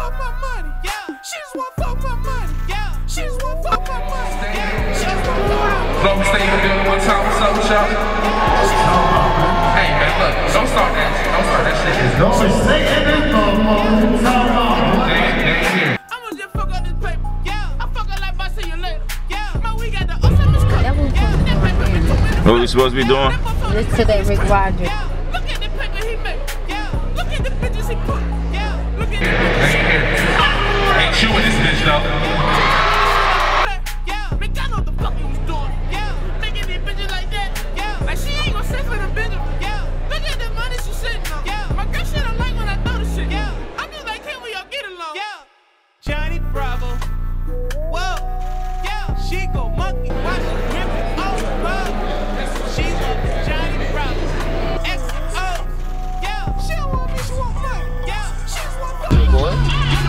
for my money. Yeah. She just want for my money. Yeah. She just want for my money. Yeah. She just want for my money. Long stay in the building one time. What's up, y'all? Hey man, look, don't start that shit. Don't start that shit. Don't say anything no more. I'ma just fuck up this paper. Yeah. I fuck up like I see you later. Yeah. Man, we got the awesomest cut. Yeah. That paper been 2 minutes. What we supposed to be doing? Listen to that Rick Rogers. Yeah. Look at the paper he made. Yeah. Look at the pictures he put. Yeah. Look at the pictures. Ain't you in this bitch though. Yeah. Bitch, I know what the fuck you was doing. Yeah. Making these bitches like that. Yeah. Like she ain't gonna sit for the bitch. Yeah. Look at the money she sitting on. Yeah. My girl shit don't like when I throw the shit. Yeah. I'm just like, can we all get along? Yeah. Johnny Bravo. Whoa. Yeah. She go monkey. Watch it. Whip it. Oh, whoa. She's a Johnny Bravo. XO. Yeah. She don't want me. She want money. Yeah. She just want money.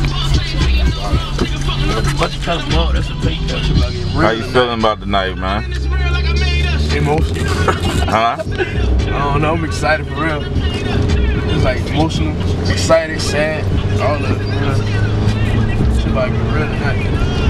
How you feeling about the night, man? Emotional. Huh? I don't know, I'm excited for real. It's like emotional, excited, sad, all of it, man. It's like real tonight.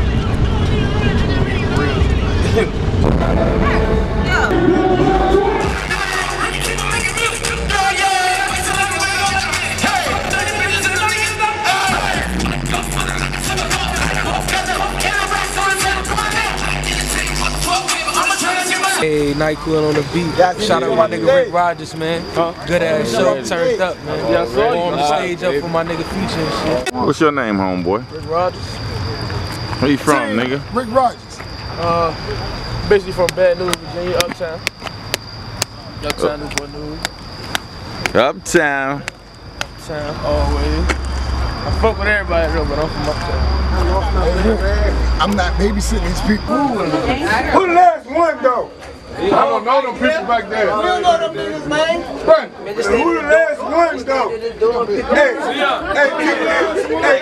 Hey, NyQuil on the beat. Shout out my nigga Rick Rogers, man. Good ass show, turned up, man. Warm the stage up for my nigga Future and shit. What's your name, homeboy? Rick Rogers. Where you from, nigga? Rick Rogers. Basically from Baton Rouge, Virginia, Uptown. Uptown is what news. Uptown. Uptown, always. I fuck with everybody though, but I'm from Uptown. I'm not babysitting these people. Who the last one though? I don't know them people back there. You don't know them niggas, man? Right. Who the last one though? Hey, hey,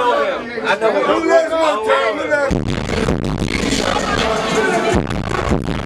Karen. Who the last one? Tell me that.